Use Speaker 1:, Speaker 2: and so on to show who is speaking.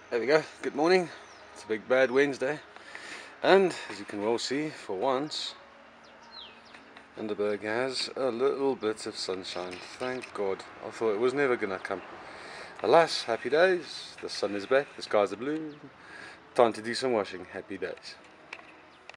Speaker 1: There we go, good morning. It's a big bad Wednesday, and as you can well see, for once Underberg has a little bit of sunshine. Thank God. I thought it was never gonna come. Alas, happy days. The sun is back, the skies are blue. Time to do some washing. Happy days.